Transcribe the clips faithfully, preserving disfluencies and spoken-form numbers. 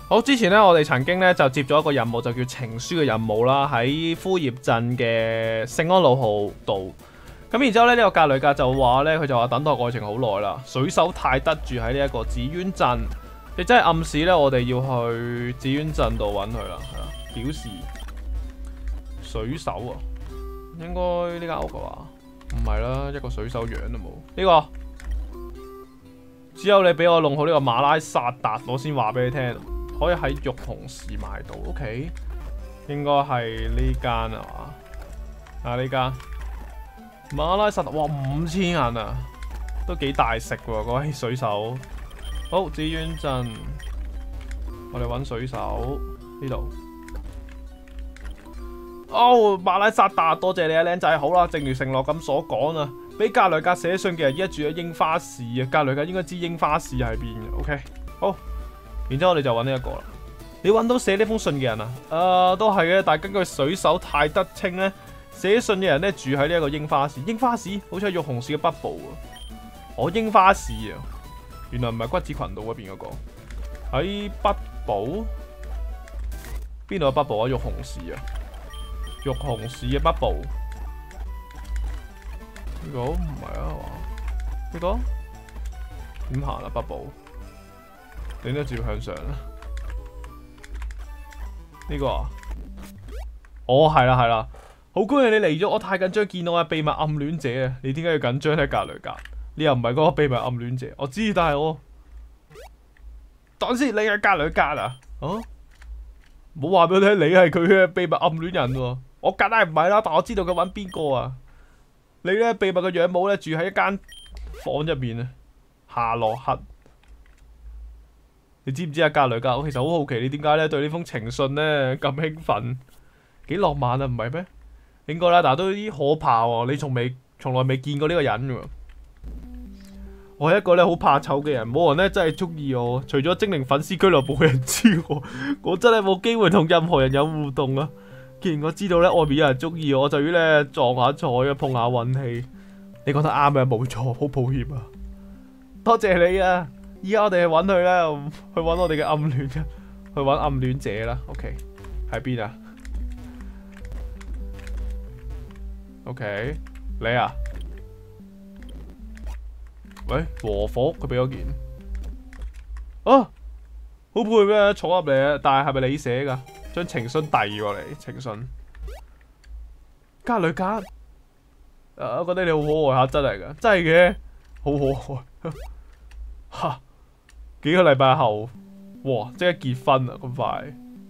好，之前咧我哋曾經咧就接咗一個任務，就叫情書嘅任務啦，喺枯葉鎮嘅聖安路號度。咁然之後咧，呢、這個格雷格就話咧，佢就話等待愛情好耐啦。水手泰德住喺呢一個紫淵鎮，亦真係暗示咧，我哋要去紫淵鎮度揾佢啦，係啦，表示水手啊，應該呢間屋嘅話，唔係啦，一個水手樣都冇。呢、這個只有你俾我弄好呢個馬拉薩達，我先話俾你聽。可以喺玉紅市買到 ，OK， 應該係呢間係嘛？啊呢間馬拉薩達，哇五千銀啊，都幾大食喎，嗰位水手。好，紫淵鎮，我哋揾水手呢度。哦，馬拉薩達，多謝你啊，靚仔。好啦，正如承諾咁所講啊，俾格雷格寫信嘅人依家住喺櫻花市啊，格雷格應該知櫻花市喺邊嘅 ，OK， 好。然之後我哋就揾呢一個啦。你揾到寫呢封信嘅人啊？誒、呃，都係嘅。但係根據水手泰德稱咧，寫信嘅人咧住喺呢一個櫻花市。櫻花市好似係玉紅市嘅北部啊。哦，櫻花市啊，原來唔係骨子群島嗰邊嗰個。喺北部邊度有北部啊？玉紅市啊，玉紅市嘅北部。呢、這個唔係啊嘛？呢、這個點行啊？北部？你都照向上啦。呢、這個啊，哦係啦係啦，好高興你嚟咗，我太緊張見到嘅秘密暗戀者啊！你點解要緊張咧？格雷格，你又唔係嗰個秘密暗戀者，我知，但係我等先，你係格雷格啊？啊？冇話俾我聽，你係佢嘅秘密暗戀人喎。我梗係唔係啦，但我知道佢揾邊個啊？你咧秘密嘅養母咧住喺一間房入面啊，夏洛克。你知唔知啊？格雷格，我其實好好奇你點解咧對呢封情信咧咁興奮，幾浪漫啊，唔係咩？應該啦，但係都有啲可怕喎。你從未從來未見過呢個人㗎。我係一個咧好怕醜嘅人，冇人咧真係中意我，除咗精靈粉絲俱樂部嘅人知我，我真係冇機會同任何人有互動啊。既然我知道咧外面有人中意我，我就要咧撞下彩啊，碰下運氣。你講得啱啊，冇錯，好抱歉啊，多謝你啊。依家我哋去揾佢啦，去揾我哋嘅暗戀，去揾暗戀者啦。OK， 喺邊啊 ？OK， 你啊？喂，和火佢俾咗件啊，好配咩？坐入嚟啊！但係係咪你寫噶？將情信遞過嚟，情信。格雷格，誒、啊，我覺得你好可愛吓，真係噶，真係嘅，好可愛。吓！幾個禮拜後，哇！即刻結婚啊，咁快！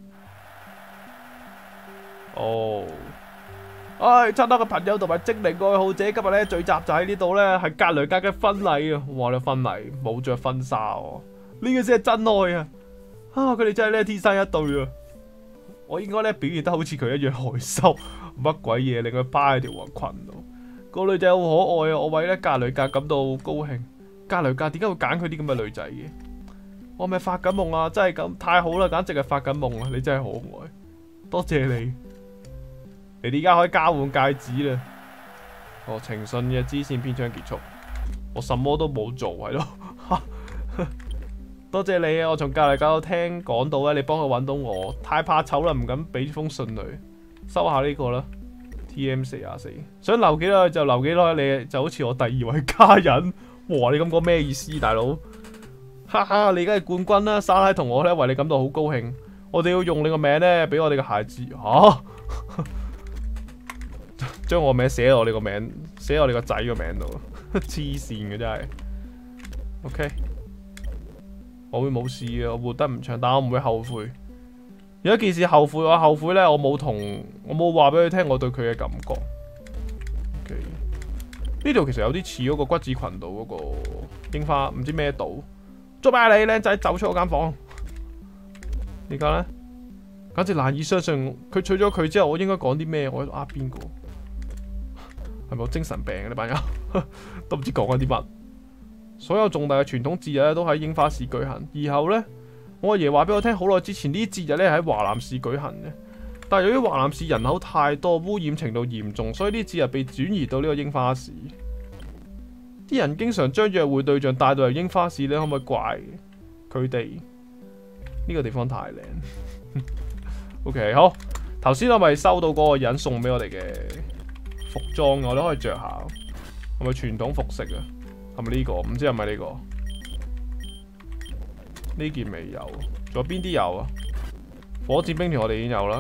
哦，唉，親愛嘅朋友同埋精靈愛好者，今日咧聚集就喺呢度咧，係格雷格嘅婚禮啊！哇，你婚禮冇着婚紗喎，呢個先係真愛啊！啊，佢哋真係咧天生一對啊！我應該咧表現得好似佢一樣害羞，乜鬼嘢令佢趴喺條裙度。個女仔好可愛啊！我為咧格雷格感到高興。格雷格點解會揀佢啲咁嘅女仔嘅？我咪發緊夢啊！真係咁太好啦，簡直係發緊夢啊！你真係可愛，多謝你。你哋而家可以交換戒指啦。哦，情信嘅支線篇章結束，我什麼都冇做係咯。多謝你啊！我從格雷格聽講到咧，你幫佢揾到我，太怕醜啦，唔敢俾封信佢。收下呢個啦 ，T M 四廿四，想留幾耐就留幾耐，你就好似我第二位家人。哇！你咁講咩意思，大佬？哈哈！你而家係冠軍啦，莎拉同我咧為你感到好高興。我哋要用你個名咧，俾我哋嘅孩子吓，將我名寫喺我哋個名，寫喺我哋個仔個名度，黐線嘅真係。OK， 我會冇事嘅，我活得唔長，但我唔會後悔。有一件事後悔，我後悔咧，我冇同我冇話俾佢聽我對佢嘅感覺。OK。呢度其實有啲似嗰個骨子群島嗰個櫻花，唔知咩島。捉埋你，靚仔，走出我間房。而家咧，簡直難以相信，佢娶咗佢之後，我應該講啲咩？我喺度呃邊個？係咪有精神病嘅呢班友？都唔知講緊啲乜。所有重大嘅傳統節日咧，都喺櫻花市舉行。以後咧，我阿爺話俾我聽，好耐之前呢啲節日咧喺華南市舉行嘅。但係由於華南市人口太多，污染程度嚴重，所以呢啲節日被轉移到呢個櫻花市。啲人經常將約會對象帶到嚟櫻花市，你可唔可以怪佢哋？ 呢個地方太靚。OK， 好。頭先我咪收到嗰個人送俾我哋嘅服裝，我都可以着下。係咪傳統服飾啊？係咪呢個？唔知係咪呢個？呢件未有，仲有邊啲有啊？火箭兵團我哋已經有啦。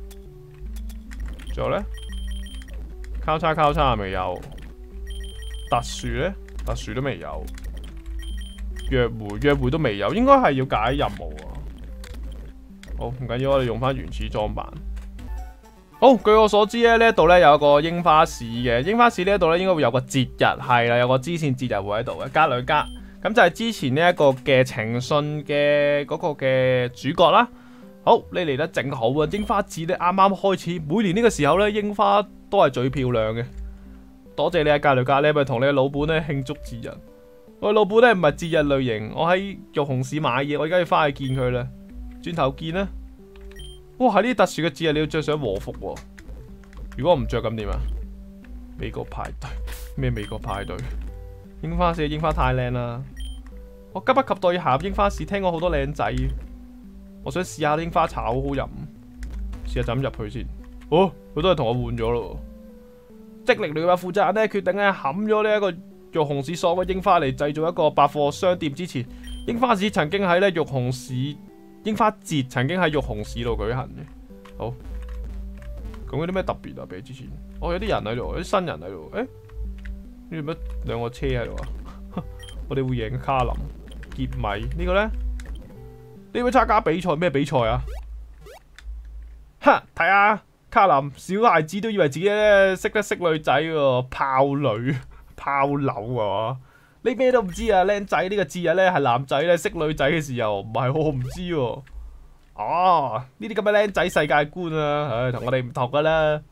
仲有咧？交叉交叉係未有？特殊咧？特殊都未有。約會約會都未有，應該係要解任務啊。好，唔緊要，我哋用翻原始裝扮。好，據我所知咧，呢一度咧有一個櫻花市嘅。櫻花市呢一度咧應該會有個節日，係啦，有個支線節日會喺度嘅，加兩加。咁就係之前呢一個嘅情信嘅嗰個嘅主角啦。好，你嚟得正好啊！櫻花節咧啱啱開始，每年呢個時候咧櫻花都係最漂亮嘅。多謝你啊，加兩加，你係咪同你嘅老闆咧慶祝節日？我老闆咧唔係節日類型，我喺玉紅市買嘢，我而家要翻去見佢啦。轉頭見啦。哇！喺呢啲特殊嘅節日，你要着上和服喎。如果我唔着咁點啊？美國派對咩？美國派對？櫻花市嘅櫻花太靚啦！我急不及待要行入櫻花市，聽過好多靚仔。我想試下櫻花茶，好好飲。試下就咁入去先。哦，佢都係同我換咗咯。積力鳥嘅負責人咧決定咧冚咗呢一個玉紅市所有嘅櫻花嚟製造一個百貨商店之前，櫻花市曾經喺咧玉紅市。櫻花節曾經喺玉紅市度舉行嘅。好，咁有啲咩特別啊？比之前，哦，有啲人喺度，有啲新人喺度。誒、欸，呢做乜兩個車喺度啊？我哋會贏卡林傑米、這個、呢個咧？你會參加比賽咩比賽啊？哈，睇下卡林，小孩子都以為自己咧識得識女仔喎，炮女炮柳啊！你咩都唔知啊，靚仔呢個節日咧係男仔咧識女仔嘅時候，唔係我唔知喎。哦，呢啲咁嘅靚仔世界觀啊，唉，同我哋唔同噶啦。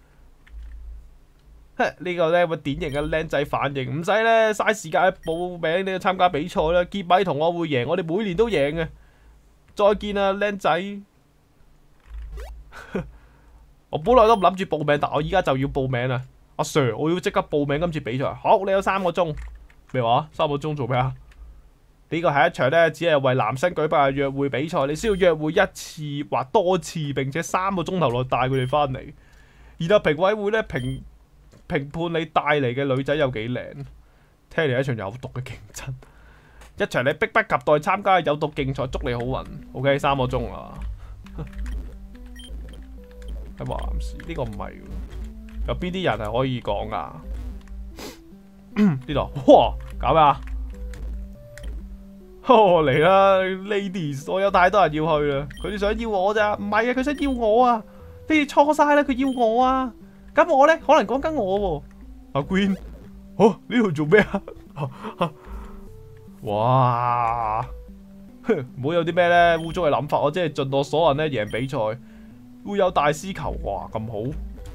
呢個咧會典型嘅靚仔反應，唔使咧嘥時間去報名你去參加比賽啦。傑米同我會贏，我哋每年都贏嘅。再見啊，靚仔！我本來都唔諗住報名，但我依家就要報名啦。阿 Sir， 我要即刻報名今次比賽。好，你有三個鐘。咩話？三個鐘做咩啊？呢個係一場咧，只係為男生舉辦嘅約會比賽。你需要約會一次或多次，並且三個鐘頭內帶佢哋翻嚟。然後評委會咧評評判你帶嚟嘅女仔有幾靚。聽嚟一場有毒嘅競爭，一場你迫不及待參加嘅有毒競賽。祝你好運。OK， 三個鐘啊。喺華南市呢個唔係，有邊啲人係可以講噶？呢度，哇，搞咩啊？哦，嚟啦 ，ladies， 我有太多人要去啦，佢哋想要我咋？唔係啊，佢想要我啊！你哋錯晒啦，佢要我啊！咁我咧，可能講緊我喎。阿 Green， 哦，呢度做咩啊？哇！唔好有啲咩咧污糟嘅諗法，我即係盡我所能咧贏比賽，會有大師球，哇咁好！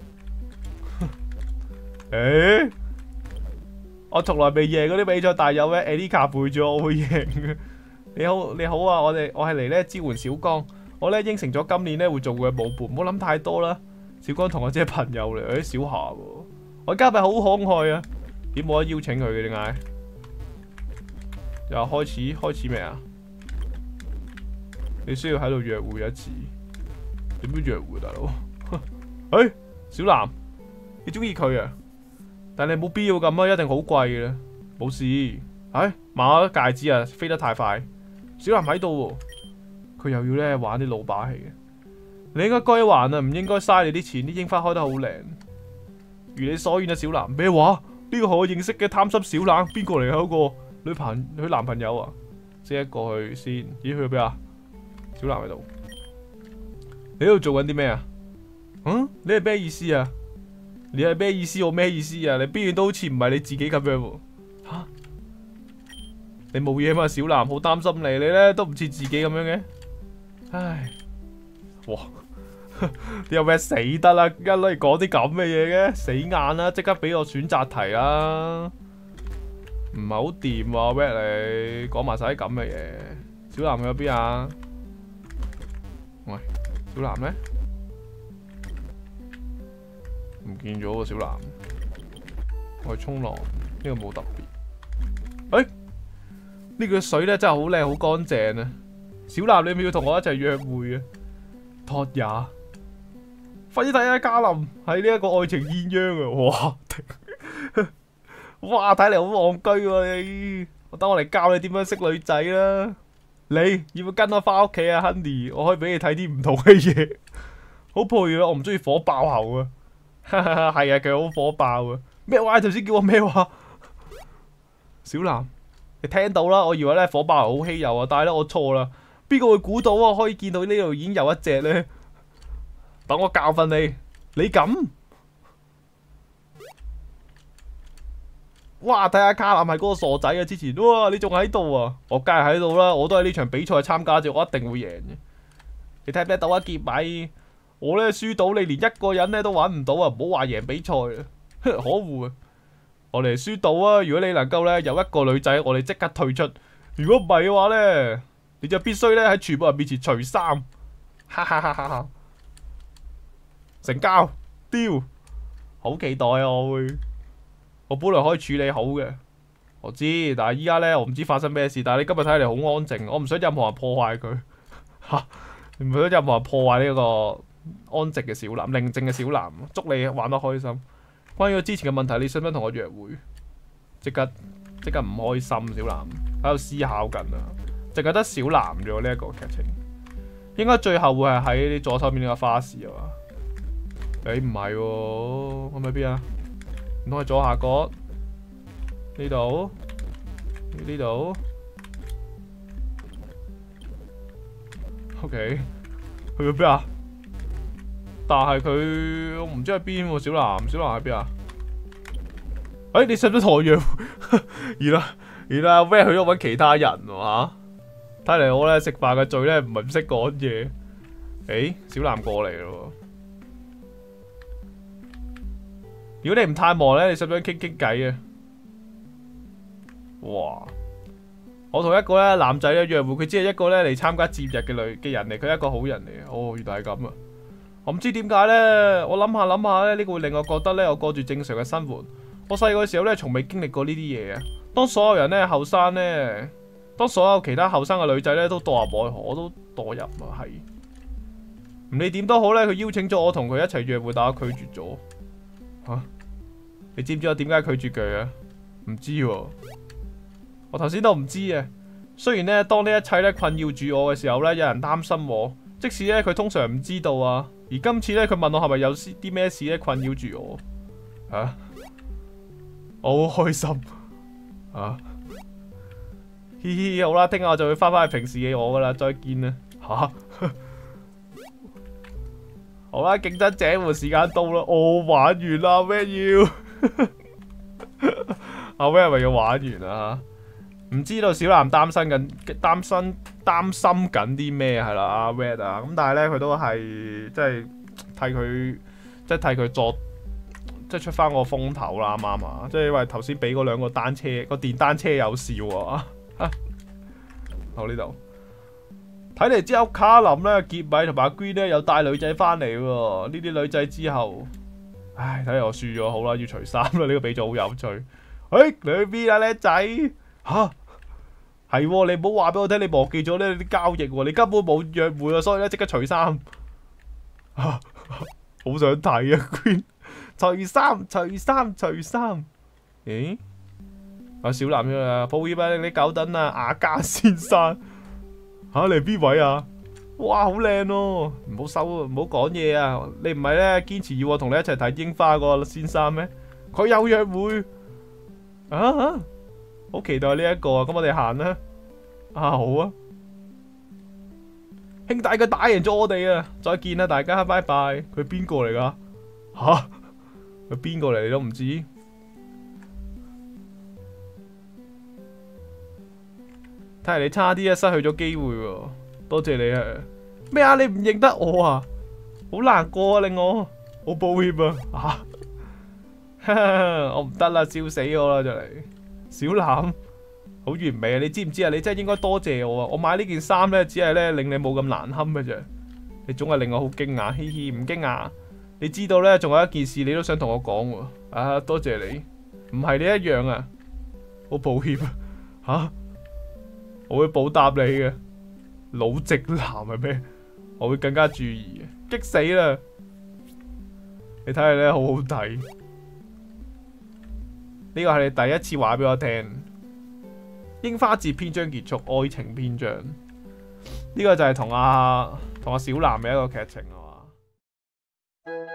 誒？我從來未贏嗰啲比賽，但係有咩 Elika 陪住我，我會贏嘅。你好，你好啊！我哋我係嚟咧支援小剛，我咧應承咗今年咧會做佢嘅舞伴，唔好諗太多啦。小剛同我只係朋友嚟，有啲小夏喎。我而家咪好可愛啊！點冇得邀請佢嘅？點解？又開始開始未啊？你需要喺度約會一次，點樣約會大佬？誒、欸，小南，你中意佢啊？但你冇必要咁啊，一定好貴嘅。冇事，唉，買咗戒指啊，飛得太快。小南喺度喎，佢又要咧玩啲老把戲嘅。你應該歸還啊，唔應該嘥你啲錢。啲櫻花開得好靚，如你所願啊，小南。咩話？呢個係我認識嘅貪心小冷，邊個嚟啊？嗰個女朋佢男朋友啊？即係過去先。咦，去咗邊啊？小南喺度。你喺度做緊啲咩啊？嗯？你係咩意思啊？你係咩意思？我咩意思啊？你邊樣都好似唔係你自己咁樣喎。吓？你冇嘢嘛？小南好擔心你，你咧都唔似自己咁樣嘅。唉，哇！你有咩死得啦？一攞嚟講啲咁嘅嘢嘅，死硬啦！即刻俾我選擇題啦！唔係好掂喎，Red 你講埋晒啲咁嘅嘢。小南去咗邊啊？喂，小南咧？唔見咗個小南，我去沖浪，呢、這個冇特別。誒、欸，呢、這個水咧真係好靚，好乾淨啊！ 小南，你係咪要同我一齊約會啊？托也，快啲睇下嘉林喺呢一個愛情鴛鴦啊！哇，哇，睇嚟好戇居喎你。等我嚟教你點樣識女仔啦。你要唔要跟我翻屋企啊 ，Honey？ 我可以俾你睇啲唔同嘅嘢。好配啊！我唔中意火爆喉啊。係啊，佢好火爆啊。咩話？頭先叫我咩話？小南，你聽到啦？我以為咧火爆喉好稀有啊，但係咧我錯啦。邊個會估到啊？可以見到呢度已經有一隻咧。等我教訓你，你咁？哇！睇下卡南係嗰個傻仔啊！之前哇，你仲喺度啊？我梗係喺度啦，我都係呢場比賽參加者，我一定會贏嘅。你睇唔睇到啊？傑米，我咧輸到你連一個人咧都玩唔到啊！唔好話贏比賽啊，可惡啊！我哋輸到啊！如果你能夠咧有一個女仔，我哋即刻退出。如果唔係嘅話咧，你就必須咧喺全部人面前除衫。哈哈哈哈哈！成交，丟，好期待啊！我會。我本來可以處理好嘅，我知，但係依家咧，我唔知發生咩事。但係你今日睇嚟好安靜，我唔想任何人破壞佢，吓，唔想任何人破壞呢個安靜嘅小男，寧靜嘅小男。祝你玩得開心。關於我之前嘅問題，你想唔想同我約會？即刻即刻唔開心，小男喺度思考緊啊，淨係得小男咗呢一個劇情，應該最後會係喺你左手邊呢個花市啊嘛？誒唔係喎，我喺邊啊？唔通係左下角呢度？呢度 ？OK， 去咗邊啊？但係佢我唔知喺邊喎，小南，小南喺邊啊？誒、欸，你使唔使同我約會？原來原來阿 Red 去咗搵其他人喎嚇。睇嚟我咧食飯嘅罪咧唔係唔識講嘢。誒、欸，小南過嚟咯。如果你唔太忙咧，你使唔使傾傾偈啊？哇！我同一個咧男仔咧約會，佢只係一個咧嚟參加節日嘅女嘅人嚟，佢係一個好人嚟嘅。哦，原來係咁啊！我唔知點解咧，我諗下諗下咧，呢個會令我覺得咧，我過住正常嘅生活。我細個嘅時候咧，從未經歷過呢啲嘢啊！當所有人咧後生咧，當所有其他後生嘅女仔咧都墮入愛河，我都墮入啊！係唔理點都好咧，佢邀請咗我同佢一齊約會，但我拒絕咗。吓、啊，你知唔知我點解拒絕佢啊？唔知喎，我頭先都唔知啊。雖然咧，當呢一切咧困擾住我嘅時候咧，有人擔心我，即使咧佢通常唔知道啊。而今次咧，佢問我係咪有啲咩事咧困擾住我？吓、啊，我好開心啊！嘻嘻，好啦，聽日我就會翻返去平時嘅我噶啦，再見啦！吓、啊，好啦，競爭者們時間到啦，我玩完啦，咩要？阿 Will 係咪要玩完啊？唔知道小南擔心緊，擔心擔心緊啲咩係啦？阿 Red 啊，咁但係咧佢都係即係替佢，即係替佢作，即係出翻個風頭啦，啱唔啱啊？即係因為頭先俾嗰兩個單車，個電單車有笑啊！好呢度，睇嚟之後卡林咧、傑米同埋阿 Green 咧有帶女仔翻嚟喎。呢啲女仔之後，唉，睇嚟我輸咗，好啦，要除衫啦。呢個比賽好有趣。誒、欸，你去邊啊，叻仔？吓？係喎，你唔好話俾我聽，你忘記咗呢啲交易喎，你根本冇約會啊，所以咧即刻除衫。好想睇啊 ，Queen， 除衫，除衫，除衫。咦？阿小男人啊，抱歉啊，你久等啊，阿嘉先生。吓、啊，你係邊位啊？哇，好靚咯，唔好收，唔好講嘢啊！你唔係咧堅持要我同你一齊睇櫻花嗰個先生咩？佢有約會。啊啊！好期待呢、這、一個啊！咁我哋行啦。啊好啊，兄弟佢打贏咗我哋啊！再見啦，大家拜拜。佢邊個嚟噶？吓？佢邊個嚟你都唔知？睇嚟你差啲啊，失去咗機會喎。多謝你啊！咩啊？你唔認得我啊？好難過啊，令我好抱歉啊！吓，我唔得啦，笑死我啦，就嚟小南。好完美啊！你知唔知啊？你真係應該多謝我啊！我買呢件衫咧，只係咧令你冇咁難堪嘅啫。你總係令我好驚訝，嘻嘻，唔驚訝。你知道咧，仲有一件事你都想同我講喎。啊，多謝你。唔係你一樣啊，好抱歉啊。吓，我會報答你嘅。 老直男係咩？我會更加注意嘅，激死啦！你睇下咧，好好睇。呢個係你第一次話俾我聽。櫻花節篇章結束，愛情篇章。呢個就係同阿同阿小南嘅一個劇情啊嘛。